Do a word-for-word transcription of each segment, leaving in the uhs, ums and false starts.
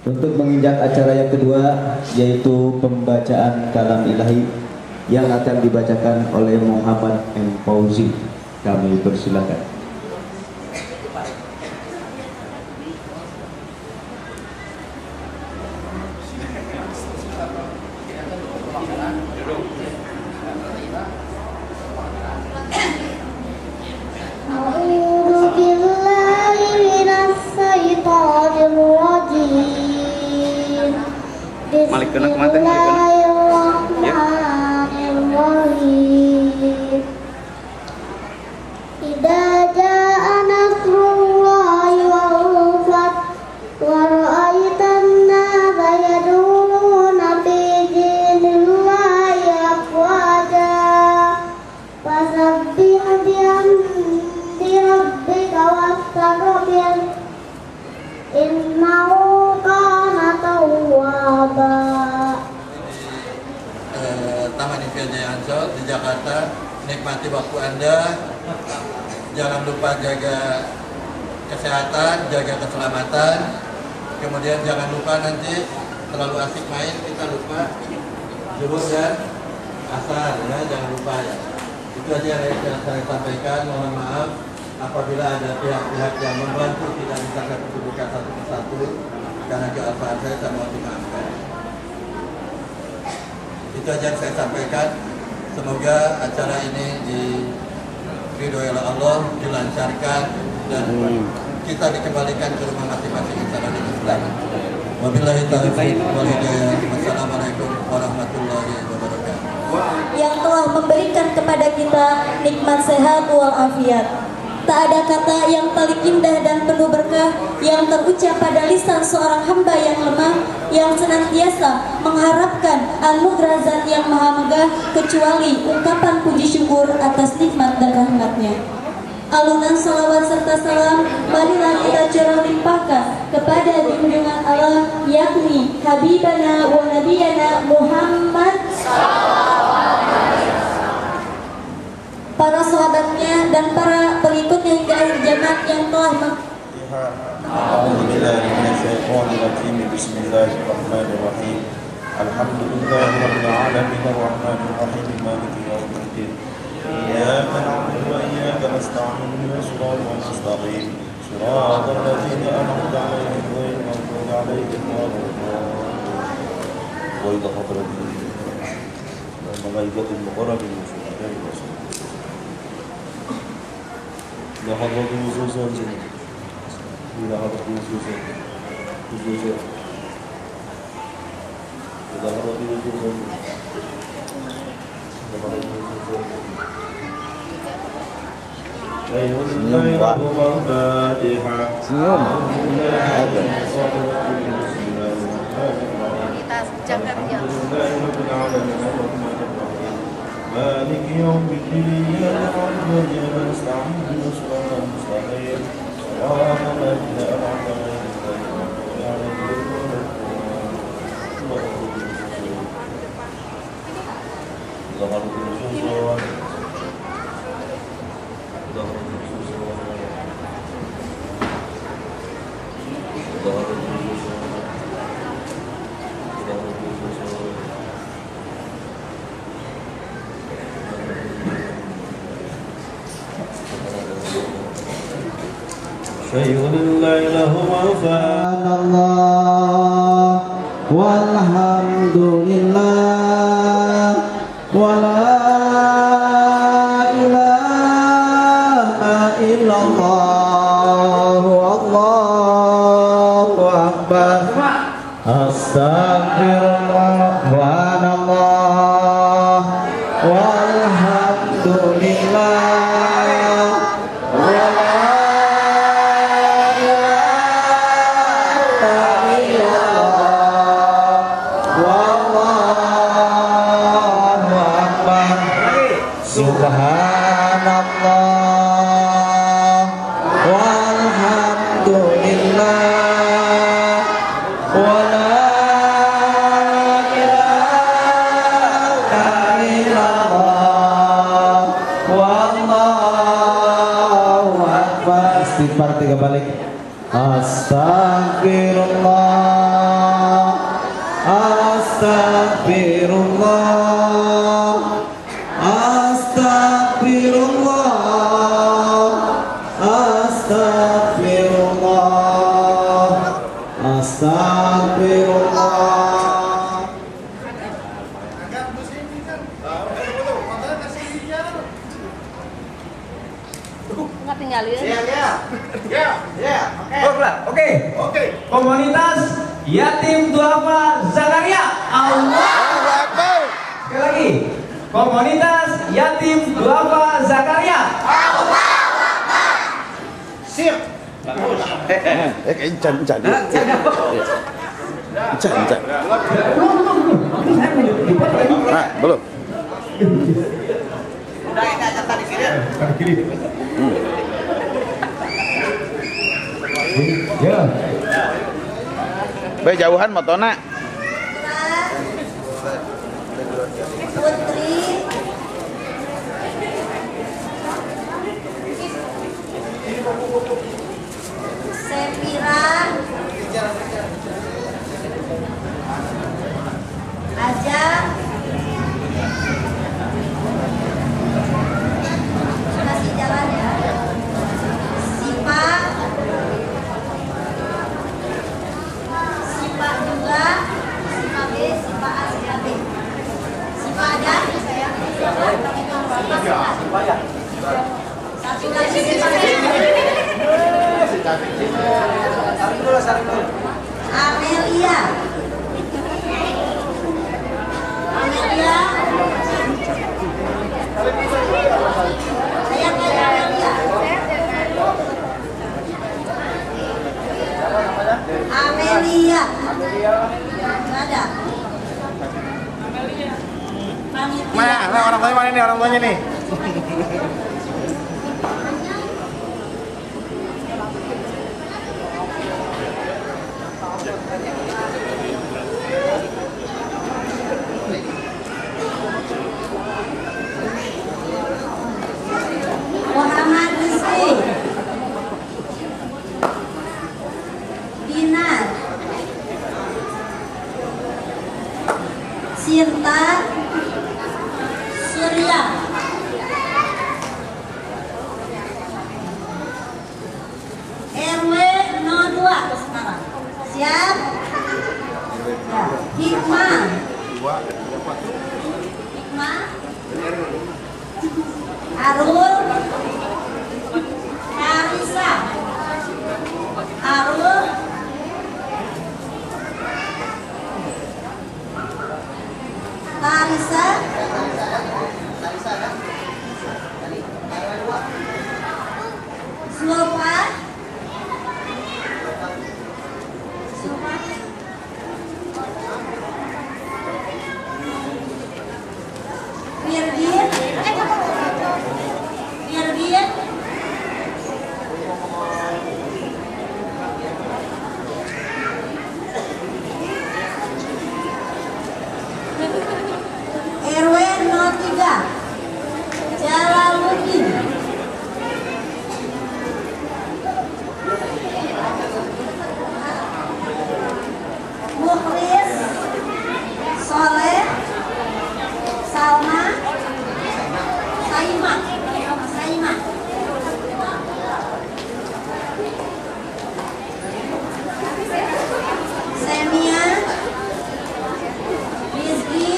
Untuk menginjak acara yang kedua, yaitu pembacaan kalam ilahi yang akan dibacakan oleh Muhammad M. Fauzi. Kami persilakan. Malik kena kemana? Bismillahirrahmanirrahim. Idza jaa nasrullahi wal fath wa ra'aitan nasa yadkhuluna fi dinillahi afwaja fasabbih bihamdi rabbika wastaghfir innahu kana tawwaba. Taman Impian Jaya Ancol di Jakarta, nikmati waktu Anda, jangan lupa jaga kesehatan, jaga keselamatan, kemudian jangan lupa nanti terlalu asik main, kita lupa zuhur dan asar, ya, jangan lupa ya. Itu aja yang saya sampaikan. Mohon maaf apabila ada pihak-pihak yang membantu tidak bisa saya sebutkan satu persatu, karena kealpaan saya saya mohon dimaafkan. Itu aja yang saya sampaikan. Semoga acara ini diridhoi oleh Allah, dilancarkan, dan kita dikembalikan ke rumah masing-masing insya Allah dengan selamat. Wabillahi taufiq wal hidayah. Wassalamualaikum warahmatullahi wabarakatuh. Yang telah memberikan kepada kita nikmat sehat walafiat. Tak ada kata yang paling indah dan penuh berkah yang terucap pada lisan seorang hamba yang lemah, yang senantiasa mengharapkan anugerah Zat yang Maha Megah, kecuali ungkapan puji syukur atas nikmat dan rahmatnya. Alunan salawat serta salam marilah kita curah limpahkan kepada junjungan Allah, yakni Habibana wa Nabiyana Muhammad, para sahabatnya dan para pengikutnya hingga akhir zaman yang telah meng Bismillahirrahmanirrahim. Alhamdulillahirabbil alamin arrahmanir rahim maliki yaumiddin. Iyyaka na'budu wa iyyaka nasta'in ihdinas siratal mustaqim. Shiratal ladzina an'amta 'alaihim ghairil maghdubi 'alaihim waladdallin. Wa idza hadarat al-malaikatu muqarrabin إلى حضرة النصوص إلى حضرة النصوص إلى حضرة النصوص مالك يوم الدين إياك نعبد وإياك نستعين اهدنا الصراط المستقيم صراط الذين أنعمت عليهم غير المغضوب عليهم ولا الضالين. ظهرت النصوص ظهرت النصوص ظهرت النصوص شيء لله له وفاء الله والحمد لله ولا إله إلا الله والله أكبر أستغفر الله الله والحمد لله Subhanallah walhamdulillah wala ilaha illallah wallahu akbar. Istighfar tiga balik. Astagfirullah Astagfirullah, astagfirullah, astagfirullah, astagfirullah. Nggak tinggalin. Ya, ya. Ya, ya. Oke. Oke. Oke. Komunitas Yatim Duafa Zakaria. Allahu Akbar. Sekali lagi. Komunitas Yatim Duafa Zakaria. Allahu Akbar. Sip. Bagus. Eh, eh, eh, encan, encan. Encan, encan. Nah, belum. Udah enak kata di sini. Ya. Bae jauhan motona. Putri Sepira Aja kasih jalan ya. Sipa Sipa juga Sipa B Sipa A Sipa B Sipa ada satu lagi Sipa Saling dulu, saling dulu. Amelia Amelia saya kayak Amelia Amelia nggak ada Mana? Nah, orang tuanya mana nih? Orang tuanya nih. Muhammad Rizki Dinar Sinta Surya R W nol dua sekarang siap ya. Hikmah Hikmah Arul Karisa Arul Karisa Slopa Slopa Virgin Virgin R W nol tiga Jalaluddin Mukhlis Soleh Salma Saima Saima Semia Rizky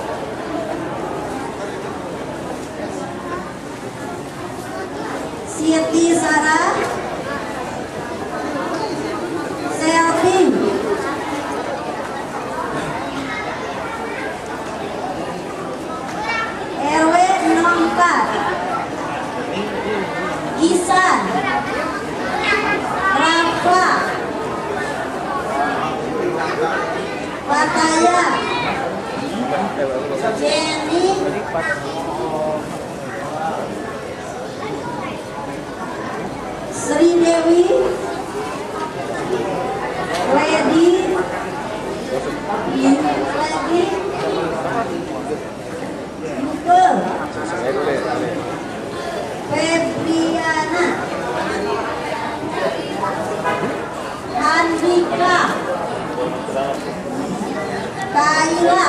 Siti Sarah Selfie R W nol empat Isan Rafa Pataya Jenny Sri Dewi Lady Lady Google Febriana Andika Kaila.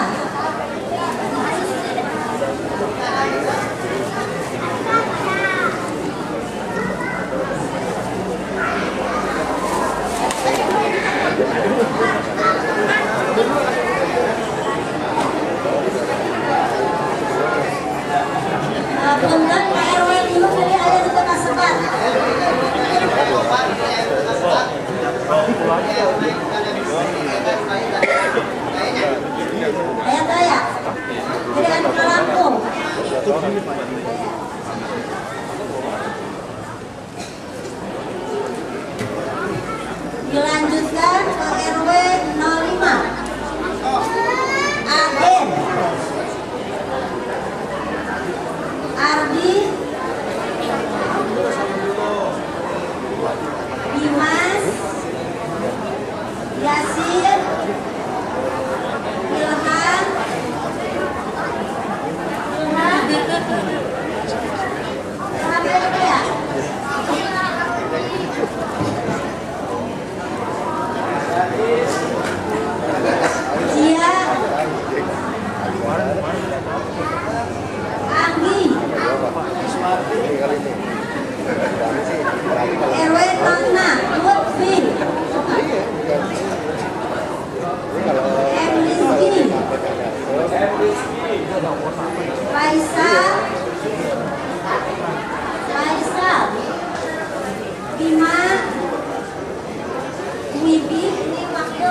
Kemudian Pak R W lima dari ada di tengah sebat. Ayat daya. Kemudian ke Lampung. Dilanjutkan ke R W nol lima. Aden. Ardi, Dimas, Yasir, Ilham, Ilham, sampai apa ya? Cia, Anggi, R W nol enam, Lutfi, M. Rizky, Faisal, Faisal, Bima, Wibi, ini waktu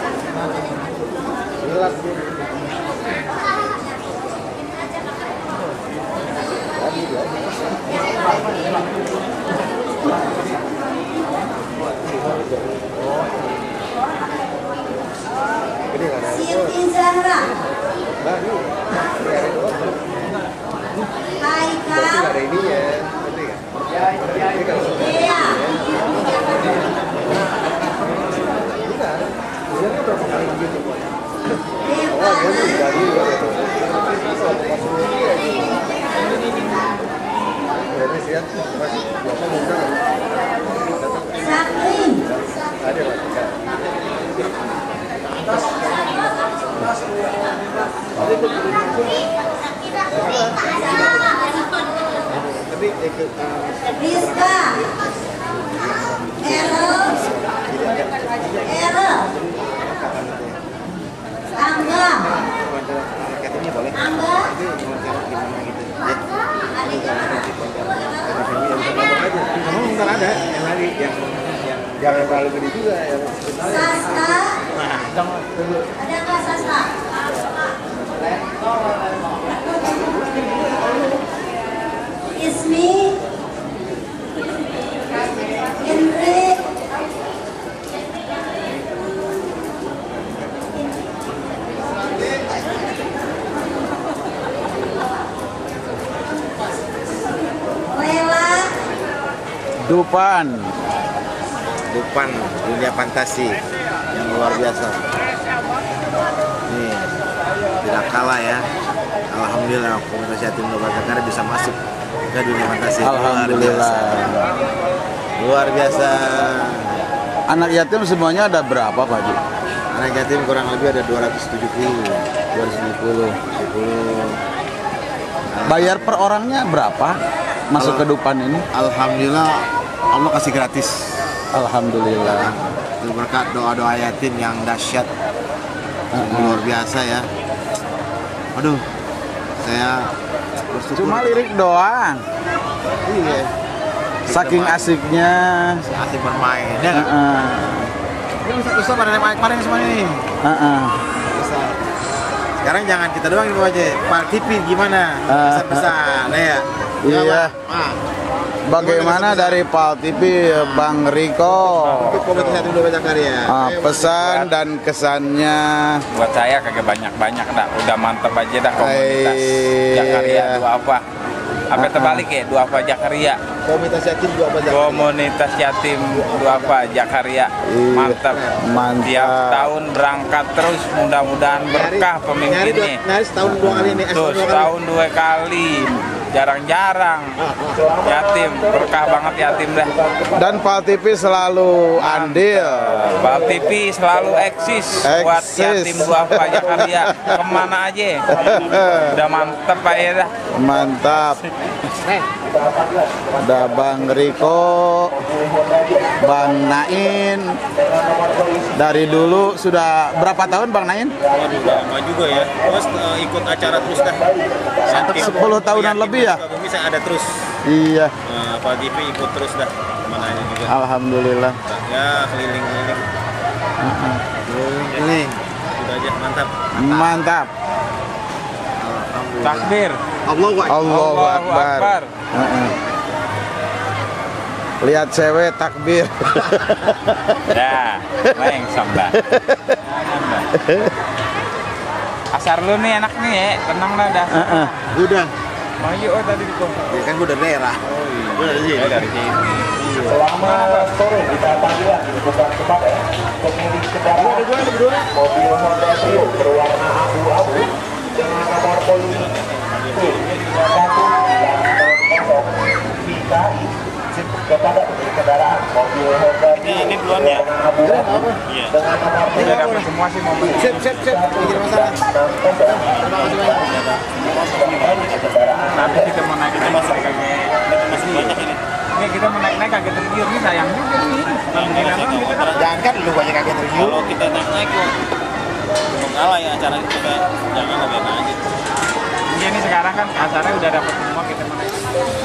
Siti Zahra, Haikal, Dea, Sakrin, Rizka, Errol, Errol, Angga, Angga, Ntar ada yang lari yang yang jangan terlalu gede juga yang Sasta, ada nggak Sasta? Ismi, Indri, Lela, Dupan Dupan dunia fantasi yang luar biasa. Nih tidak kalah ya. Alhamdulillah komunitas yatim Doba Zakari bisa masuk ke dunia fantasi. Alhamdulillah. Luar biasa. Luar biasa. Anak yatim semuanya ada berapa Pak Haji? Anak yatim kurang lebih ada dua ratus tujuh puluh. dua ratus tujuh puluh. Bayar per orangnya berapa masuk ke Dupan ini? Alhamdulillah Allah kasih gratis. Alhamdulillah. Itu berkat doa-doa yatim yang dahsyat, uh-huh. luar biasa ya. Aduh, saya bersyukur. Cuma lirik doang. Iya. Saking asiknya. Asik bermain ya kan? Uh-uh. Ini bisa pada naik kemarin semuanya nih. Uh-uh. Bisa. Sekarang jangan kita doang itu aja. Pak T V gimana? Besar-besar, uh, ya. Iya. Ah. Bagaimana dari Pal T V Bang Riko? Untuk komunitas yatim Doba Zakari ya. Ah, pesan buat, dan kesannya. Buat saya kagak banyak-banyak dah. Udah mantep aja dah komunitas Jakaria dua apa. Apa uh-huh. terbalik ya? Dua apa Jakaria. Komunitas yatim dua apa Jakaria. Komunitas yatim dua apa Jakaria. Mantap. Mantap. Tiap tahun berangkat terus, mudah-mudahan berkah pemimpinnya. Nyari setahun dua kali nih. Tuh, setahun dua kali. jarang-jarang yatim, berkah banget yatim dah. Dan Pal T V selalu andil. Pal T V selalu eksis, eksis. buat yatim duafa Jakarta kemana aja. Udah mantep Pak ya dah. Mantap. Udah Bang Riko, Bang Nain. Dari dulu sudah berapa tahun Bang Nain? Juga lama juga ya. Terus uh, ikut acara terus dah. sepuluh tahunan lebih ya? Bisa ada terus. Iya. Uh, Pal T V ikut terus dah. Mana aja juga. Alhamdulillah. Ya keliling-keliling. Uh-huh. Ini. Sudah aja mantap. Mantap. Takbir. Allahu Akbar. Allahu Akbar. Uh-uh. Lihat cewek takbir. Ya, main samba. Asar lu nih enak nih ya, tenang lah dah. Uh-uh. Udah. Mau yuk oh, tadi di kota. Ya kan gue dari daerah. Oh iya. Gue dari sini. Ya, dari sini. Selamat sore kita panggilan dibutuhkan kepada pemilik kendaraan mobil Honda Brio berwarna abu-abu dengan nomor polisi satu nol V K I kepada pemilik kendaraan mobil Honda Brio ini duluan ya. abu-abu dengan nomor udah dapat semua sih mobil. Sip, sip, sip. Tidak masalah. Nanti kita mau naik kita masih kagak Masih banyak ini. Ini kita mau naik-naik kagak tergiur nih sayang juga nih. Jangan kan lu banyak kaget tergiur. Kalau kita naik-naik kok mengalah ya acara kita jangan lebih aja. Ini ini sekarang kan acaranya udah dapat semua kita mau naik.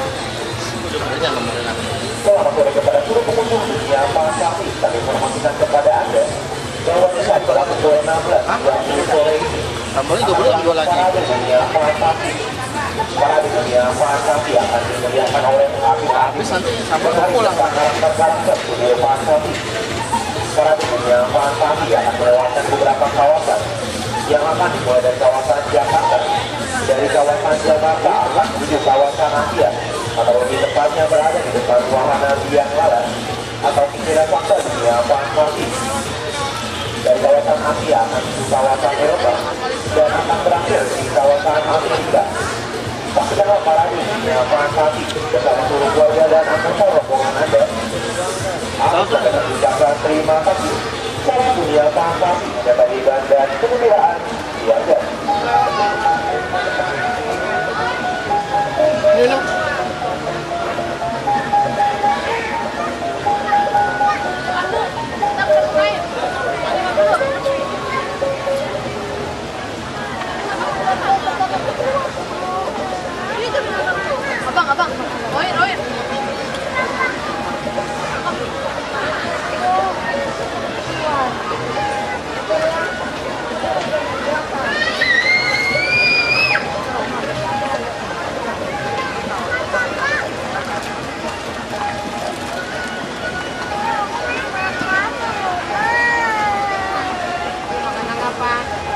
Selamat sore kepada seluruh pengunjung dunia Pasasi. Kami informasikan kepada Anda bahwa saat pada pukul enam belas sore ini Tambahnya juga belum jual lagi. Parade dunia Pasasi. Parade dunia Pasasi akan dimeriahkan oleh habis nanti sampai pulang. Karakter-karakter dunia Pasasi. Parade dunia Pasasi akan melewati beberapa kawasan yang akan dimulai dari kawasan Jakarta, dari kawasan Jakarta menuju kawasan Asia, atau lebih tepatnya berada di depan wahana biang lala atau pikiran fakta dunia Pasasi. Dari kawasan Asia akan menuju kawasan Eropa dan akan berakhir di kawasan Amerika. Saksikanlah parade dunia Pasasi bersama seluruh keluarga dan anggota rombongan Anda. Aku akan mengucapkan terima kasih. Salam dunia Pasasi kebajikan dan kegembiraan keluarga. Abang, abang, Oin, Oin. Makanan apa?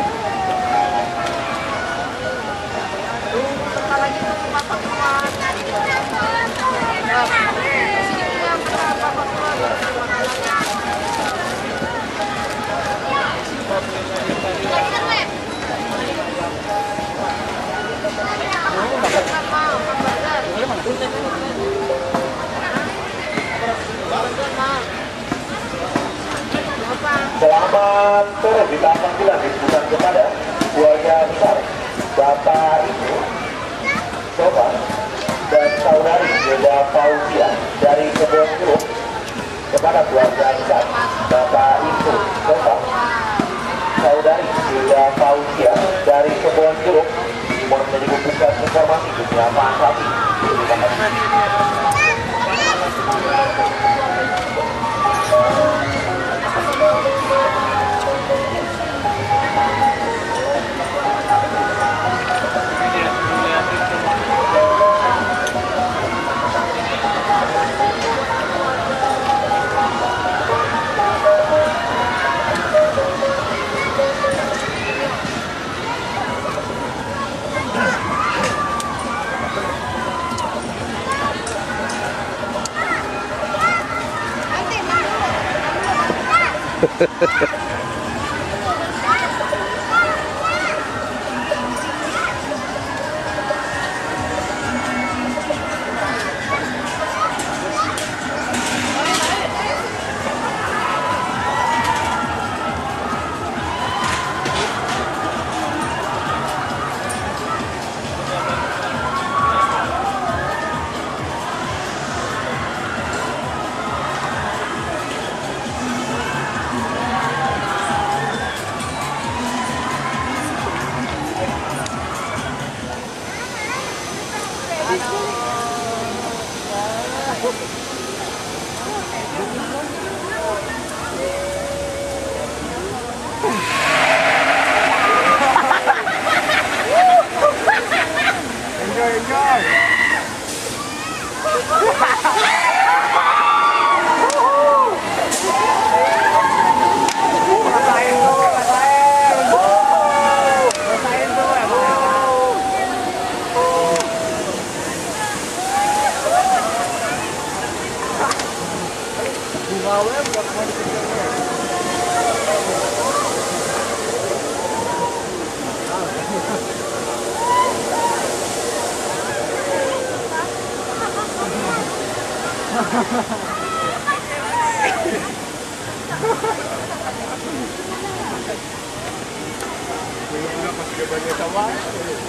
Bentar lagi tuh bapak keluar. Sini punya bapak keluar. Selamat sore, kita panggilan dibutuhkan kepada keluarga besar Bapak Ibu, Sobat, dan saudari Yeda Fauzia dari Kebon Jeruk kepada keluarga besar Bapak Ibu, Sobat, saudari Yeda Fauzia dari Kebon Jeruk mohon menjadi pusat informasi dunia Pasasi. Terima kasih. Belum pernah pas dia banyak sama.